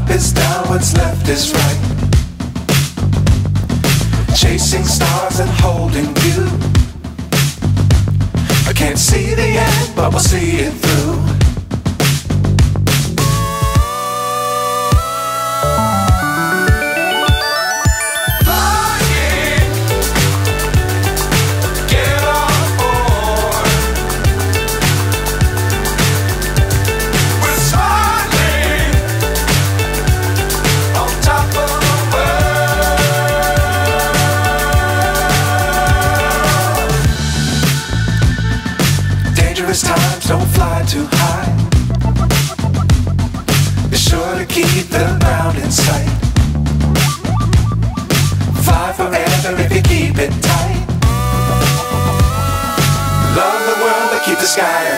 is down, what's left is right. Chasing stars and holding you. I can't see the end, but we'll see it through. Dangerous times, don't fly too high. Be sure to keep the ground in sight. Fly forever if you keep it tight. Love the world, but keep the sky